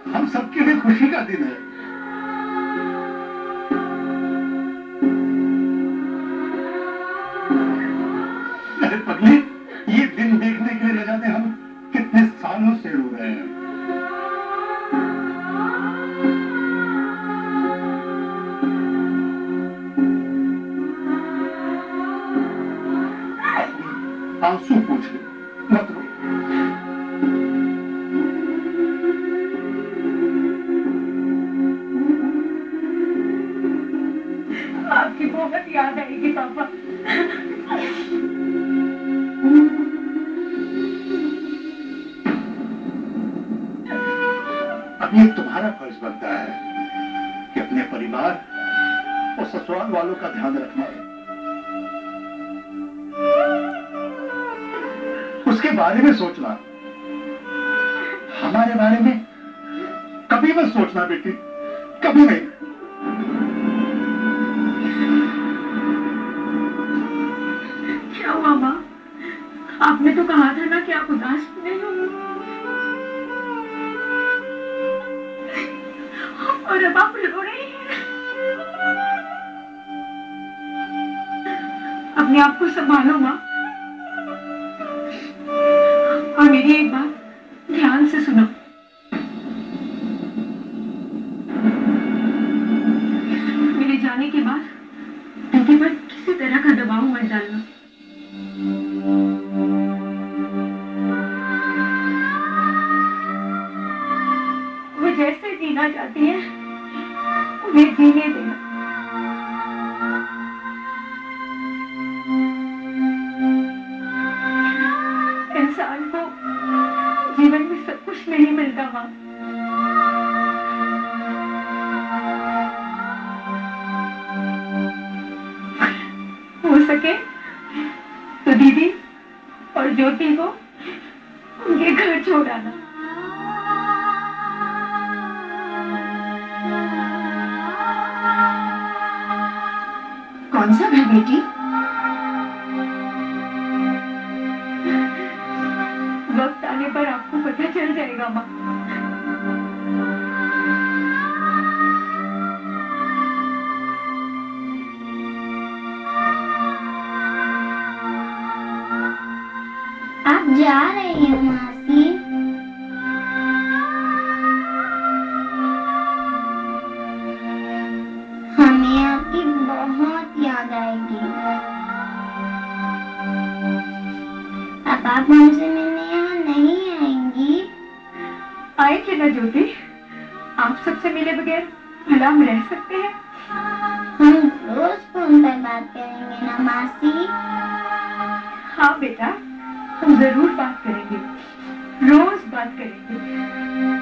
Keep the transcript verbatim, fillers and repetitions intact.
हम सबके लिए खुशी का दिन है। अरे पगली, ये दिन देखने के लिए न जाने हम कितने सालों से रो रहे हैं। आंसू पूछ ले, मत रो। आपकी बहुत याद आएगी पापा। अब ये तुम्हारा फर्ज बनता है कि अपने परिवार और ससुराल वालों का ध्यान रखना है। उसके बारे में सोचना, हमारे बारे में कभी मत सोचना बेटी, कभी नहीं। क्या हुआ माँ? आपने तो कहा था ना कि आप उदास नहीं हो, और अब आप रो रही हैं। अपने आप को संभालो माँ, और मेरी एक बात ध्यान से सुनो। मेरे जाने के बाद बेटी पर किसी तरह का दबाव मत डालना। वो जैसे जीना चाहती है उन्हें जीने देना। इंसान को जीवन में सब कुछ नहीं मिलता माँ। हो सके तो दीदी और ज्योति को उनके घर छोड़ आना। कौन सा घर बेटी? वक्त आने पर आपको पता चल जाएगा माँ। आप जा रही हो मासी? हमें आपकी बहुत याद आएगी। अब आप हमसे मिलने यहाँ नहीं आएंगी? आएंगे ना ज्योति, आप सबसे मिले बगैर भला हम रह सकते हैं? हम रोज फोन पर बात करेंगे ना मासी? हाँ बेटा, हम जरूर बात करेंगे, रोज बात करेंगे।